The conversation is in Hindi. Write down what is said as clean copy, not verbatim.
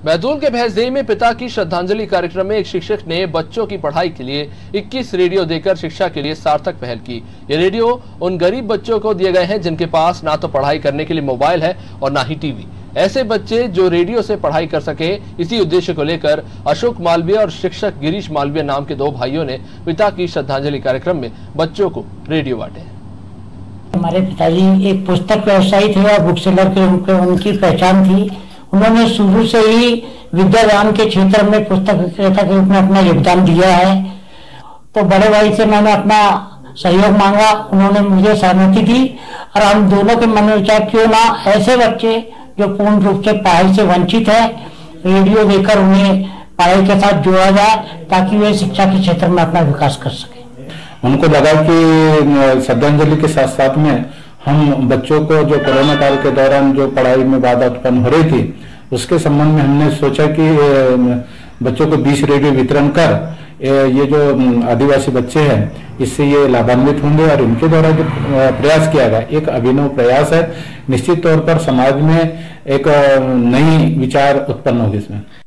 बैतूल के भैंसदेही में पिता की श्रद्धांजलि कार्यक्रम में एक शिक्षक ने बच्चों की पढ़ाई के लिए 21 रेडियो देकर शिक्षा के लिए सार्थक पहल की। ये रेडियो उन गरीब बच्चों को दिए गए हैं जिनके पास ना तो पढ़ाई करने के लिए मोबाइल है और ना ही टीवी। ऐसे बच्चे जो रेडियो से पढ़ाई कर सके, इसी उद्देश्य को लेकर अशोक मालवीय और शिक्षक गिरीश मालवीय नाम के दो भाइयों ने पिता की श्रद्धांजलि कार्यक्रम में बच्चों को रेडियो बांटे। हमारे पिताजी एक पुस्तक व्यवसायी थे और बुक सेलर के रूप में उनकी पहचान थी। उन्होंने शुरू से ही विद्यादान के क्षेत्र में पुस्तक विक्रेता के रूप में अपना योगदान दिया है। तो बड़े भाई से मैंने अपना सहयोग मांगा, उन्होंने मुझे सहमति दी और हम दोनों के मन में विचार क्यों ना ऐसे बच्चे जो पूर्ण रूप से पढ़ाई से वंचित है, रेडियो देकर उन्हें पढ़ाई के साथ जोड़ा जाए ताकि वे शिक्षा के क्षेत्र में अपना विकास कर सके। उनको लगा कि श्रद्धांजलि के साथ साथ में हम बच्चों को जो कोरोना काल के दौरान जो पढ़ाई में बाधा उत्पन्न हो रही थी, उसके संबंध में हमने सोचा कि बच्चों को 20 रेडियो वितरण कर ये जो आदिवासी बच्चे हैं इससे ये लाभान्वित होंगे और इनके द्वारा जो प्रयास किया गया एक अभिनव प्रयास है। निश्चित तौर पर समाज में एक नई विचार उत्पन्न होगी इसमें।